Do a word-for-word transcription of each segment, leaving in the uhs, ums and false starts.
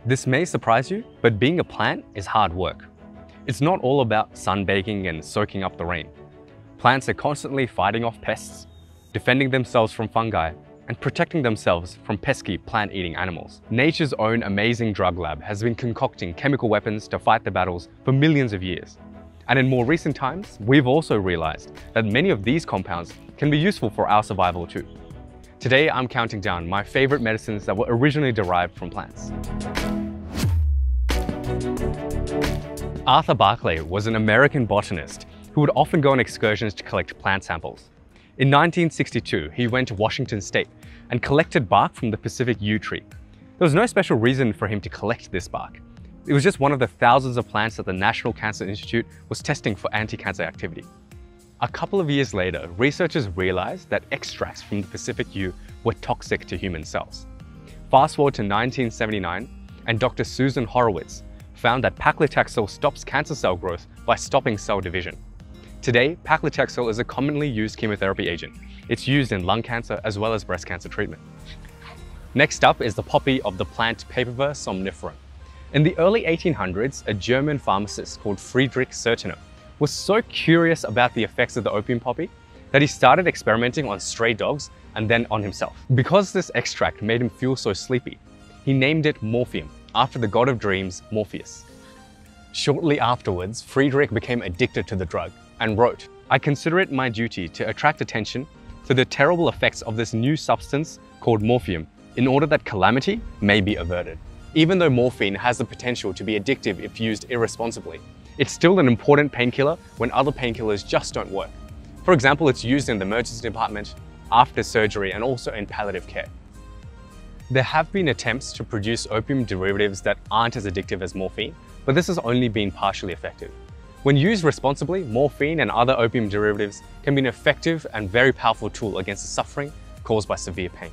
This may surprise you, but being a plant is hard work. It's not all about sunbaking and soaking up the rain. Plants are constantly fighting off pests, defending themselves from fungi, and protecting themselves from pesky plant-eating animals. Nature's own amazing drug lab has been concocting chemical weapons to fight the battles for millions of years. And in more recent times, we've also realized that many of these compounds can be useful for our survival too. Today, I'm counting down my favorite medicines that were originally derived from plants. Arthur Barclay was an American botanist who would often go on excursions to collect plant samples. In nineteen sixty-two, he went to Washington State and collected bark from the Pacific yew tree. There was no special reason for him to collect this bark. It was just one of the thousands of plants that the National Cancer Institute was testing for anti-cancer activity. A couple of years later, researchers realized that extracts from the Pacific yew were toxic to human cells. Fast forward to nineteen seventy-nine, and Doctor Susan Horowitz found that Paclitaxel stops cancer cell growth by stopping cell division. Today, Paclitaxel is a commonly used chemotherapy agent. It's used in lung cancer as well as breast cancer treatment. Next up is the poppy of the plant Papaver somniferum. In the early eighteen hundreds, a German pharmacist called Friedrich Sertiner was so curious about the effects of the opium poppy that he started experimenting on stray dogs and then on himself. Because this extract made him feel so sleepy, he named it Morphium, after the god of dreams, Morpheus. Shortly afterwards, Friedrich became addicted to the drug and wrote, "I consider it my duty to attract attention to the terrible effects of this new substance called morphium in order that calamity may be averted." Even though morphine has the potential to be addictive if used irresponsibly, it's still an important painkiller when other painkillers just don't work. For example, it's used in the emergency department, after surgery, and also in palliative care. There have been attempts to produce opium derivatives that aren't as addictive as morphine, but this has only been partially effective. When used responsibly, morphine and other opium derivatives can be an effective and very powerful tool against the suffering caused by severe pain.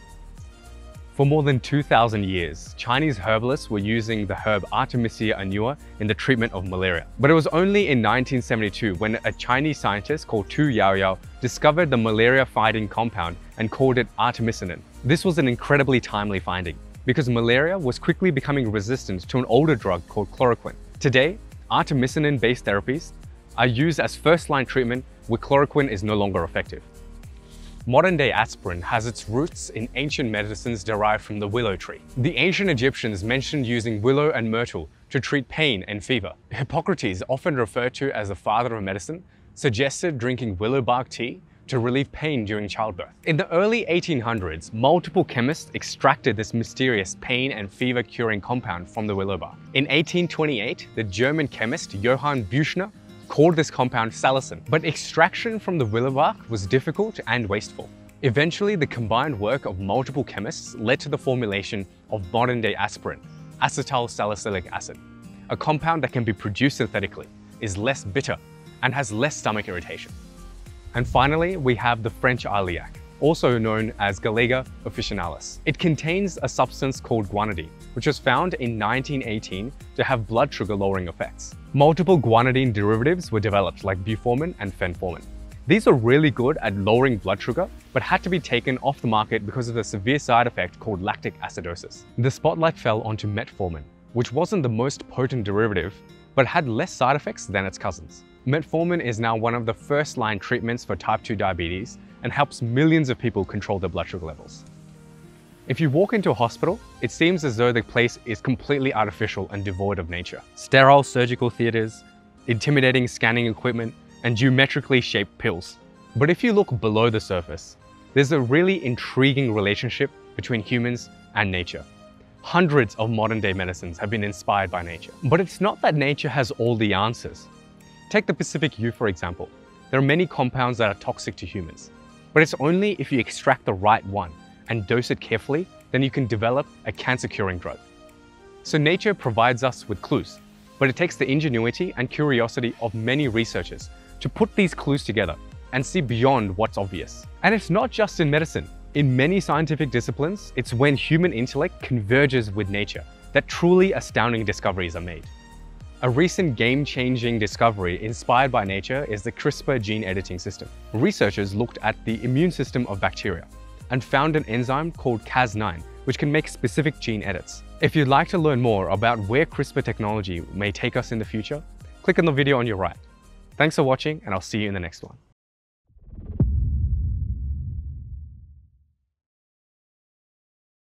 For more than two thousand years, Chinese herbalists were using the herb Artemisia annua in the treatment of malaria. But it was only in nineteen seventy-two when a Chinese scientist called Tu Yaoyao discovered the malaria-fighting compound and called it Artemisinin. This was an incredibly timely finding because malaria was quickly becoming resistant to an older drug called chloroquine. Today, Artemisinin-based therapies are used as first-line treatment where chloroquine is no longer effective. Modern-day aspirin has its roots in ancient medicines derived from the willow tree. The ancient Egyptians mentioned using willow and myrtle to treat pain and fever. Hippocrates, often referred to as the father of medicine, suggested drinking willow bark tea to relieve pain during childbirth. In the early eighteen hundreds, multiple chemists extracted this mysterious pain and fever curing compound from the willow bark. In eighteen twenty-eight, the German chemist Johann Büchner called this compound salicin, but extraction from the willow bark was difficult and wasteful. Eventually, the combined work of multiple chemists led to the formulation of modern-day aspirin, acetyl salicylic acid, a compound that can be produced synthetically, is less bitter, and has less stomach irritation. And finally, we have the French iliac, also known as Galega officinalis. It contains a substance called guanidine, which was found in nineteen eighteen to have blood sugar lowering effects. Multiple guanidine derivatives were developed like buformin and fenformin. These are really good at lowering blood sugar, but had to be taken off the market because of the severe side effect called lactic acidosis. The spotlight fell onto metformin, which wasn't the most potent derivative, but had less side effects than its cousins. Metformin is now one of the first-line treatments for type two diabetes and helps millions of people control their blood sugar levels. If you walk into a hospital, it seems as though the place is completely artificial and devoid of nature. Sterile surgical theaters, intimidating scanning equipment, and geometrically shaped pills. But if you look below the surface, there's a really intriguing relationship between humans and nature. Hundreds of modern-day medicines have been inspired by nature. But it's not that nature has all the answers. Take the Pacific yew, for example. There are many compounds that are toxic to humans, but it's only if you extract the right one and dose it carefully, then you can develop a cancer-curing drug. So nature provides us with clues, but it takes the ingenuity and curiosity of many researchers to put these clues together and see beyond what's obvious. And it's not just in medicine. In many scientific disciplines, it's when human intellect converges with nature that truly astounding discoveries are made. A recent game-changing discovery inspired by nature is the CRISPR gene editing system. Researchers looked at the immune system of bacteria and found an enzyme called Cas nine, which can make specific gene edits. If you'd like to learn more about where CRISPR technology may take us in the future, click on the video on your right. Thanks for watching, and I'll see you in the next one.